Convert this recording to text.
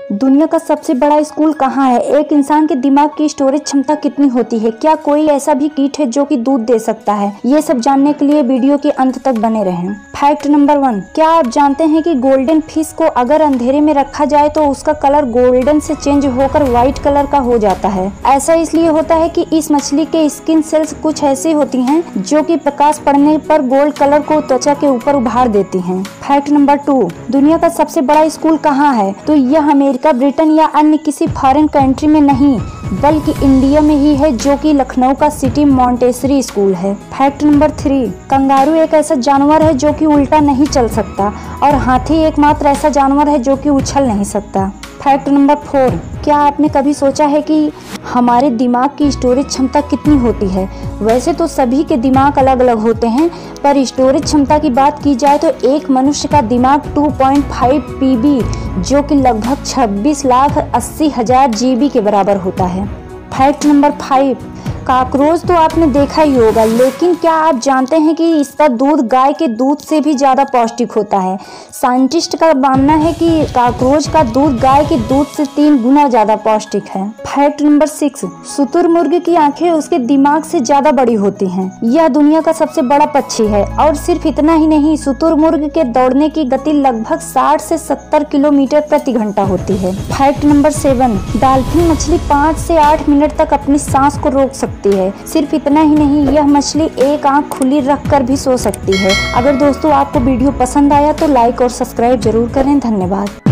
दुनिया का सबसे बड़ा स्कूल कहाँ है? एक इंसान के दिमाग की स्टोरेज क्षमता कितनी होती है? क्या कोई ऐसा भी कीट है जो कि दूध दे सकता है? ये सब जानने के लिए वीडियो के अंत तक बने रहें। फैक्ट नंबर 1, क्या आप जानते हैं कि गोल्डन फिश को अगर अंधेरे में रखा जाए तो उसका कलर गोल्डन से चेंज होकर व्हाइट कलर का हो जाता है? ऐसा इसलिए होता है कि इस मछली के स्किन सेल्स कुछ ऐसी होती हैं जो कि प्रकाश पड़ने पर गोल्ड कलर को त्वचा के ऊपर उभार देती हैं। फैक्ट नंबर 2, दुनिया का सबसे बड़ा स्कूल कहाँ है? तो यह अमेरिका, ब्रिटेन या अन्य किसी फॉरेन कंट्री में नहीं बल्कि इंडिया में ही है, जो कि लखनऊ का सिटी मॉन्टेसरी स्कूल है। फैक्ट नंबर 3, कंगारू एक ऐसा जानवर है जो कि उल्टा नहीं चल सकता और हाथी एकमात्र ऐसा जानवर है जो कि उछल नहीं सकता। फैक्ट नंबर 4, क्या आपने कभी सोचा है कि हमारे दिमाग की स्टोरेज क्षमता कितनी होती है? वैसे तो सभी के दिमाग अलग अलग होते हैं, पर स्टोरेज क्षमता की बात की जाए तो एक मनुष्य का दिमाग 2.5 PB जो कि लगभग 26,80,000 GB के बराबर होता है। फैक्ट नंबर 5, काकरोच तो आपने देखा ही होगा, लेकिन क्या आप जानते हैं कि इसका दूध गाय के दूध से भी ज़्यादा पौष्टिक होता है? साइंटिस्ट का मानना है कि काकरोच का दूध गाय के दूध से 3 गुना ज़्यादा पौष्टिक है। फैक्ट नंबर 6, शुतुरमुर्ग की आंखें उसके दिमाग से ज़्यादा बड़ी होती हैं। यह दुनिया का सबसे बड़ा पक्षी है और सिर्फ इतना ही नहीं, शुतुरमुर्ग के दौड़ने की गति लगभग 60 से 70 किलोमीटर प्रति घंटा होती है। फैक्ट नंबर 7, डॉल्फिन मछली 5 से 8 मिनट तक अपनी सांस को रोक सकती है। सिर्फ इतना ही नहीं, यह मछली एक आंख खुली रखकर भी सो सकती है। अगर दोस्तों आपको वीडियो पसंद आया तो लाइक और सब्सक्राइब जरूर करें। धन्यवाद।